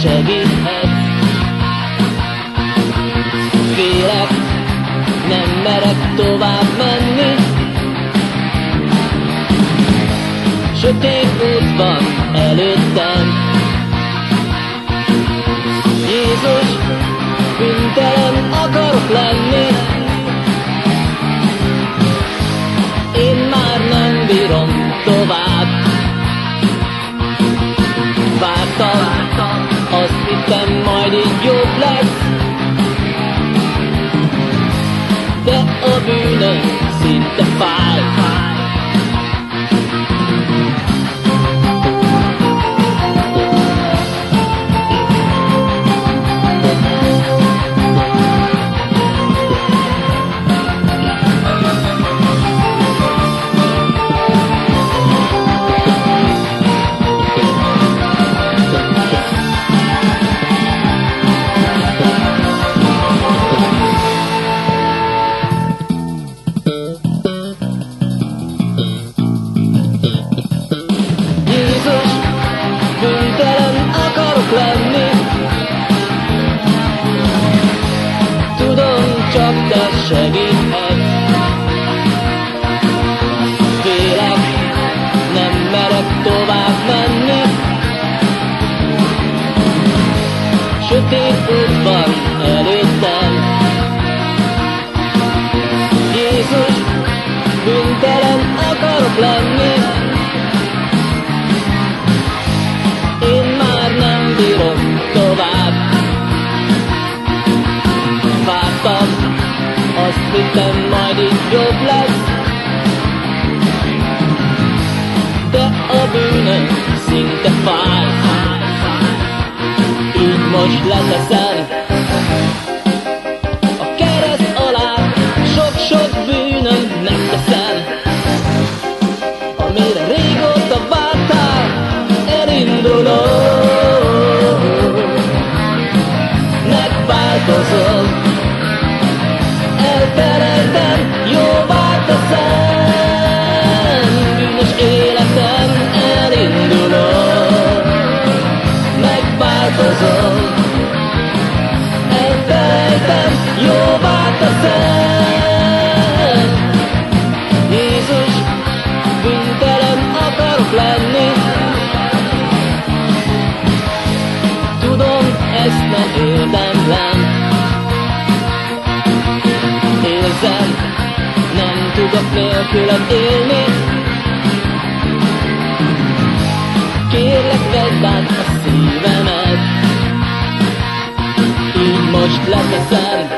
segíthet. Félek, nem merek tovább menni, sötét út van előttem. Jézus, bűntelen akarok lenni, én már nem bírom tovább. Vártam, azt hittem majd így jobb lesz, de a bűnöm szinte fáj. Csak te segíthetsz. Félek, nem merek tovább menni, sötét út van előttem. Jézus, bűntelen akarok lenni, én már nem bírom tovább. Vártam, azt hittem majd így jobb lesz, de a bűnöm szinte fáj. Így most leteszem a kereszt alá, sok-sok bűnöm megteszem. Amire régóta vártál, elindulok, megváltozom. Elfelejtem, jóvá teszem, bűnös életem, elindulok, megváltozom. Elfelejtem, jóvá teszem. Jézus, bűntelen akarok lenni, tudom, ezt nem érdemlem. Érzem, nem tudok nélküled élni, kérlek, vedd át a szívemet. Így most leteszem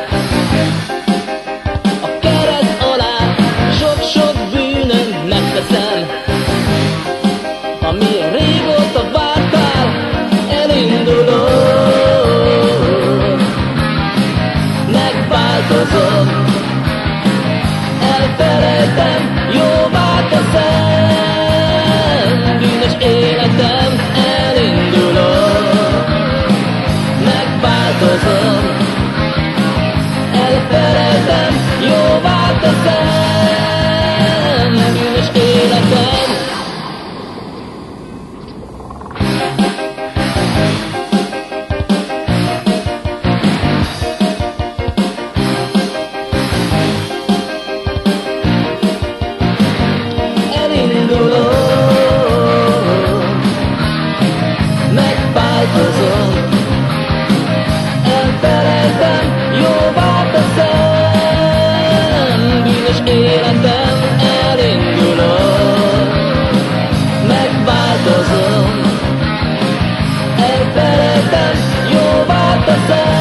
a kereszt alá, sok-sok bűnöm megteszem. Amire régóta vártál, elindulok, megváltozom. Elfelejtem, jóvá teszem, bűnös életem, elindulok, megváltozom. Elfelejtem, jóvá teszem, bűnös életem. Megváltozom, elfelejtem, jóvá teszem, bűnös életem, elindulok, megváltozom, elfelejtem, jóvá teszem.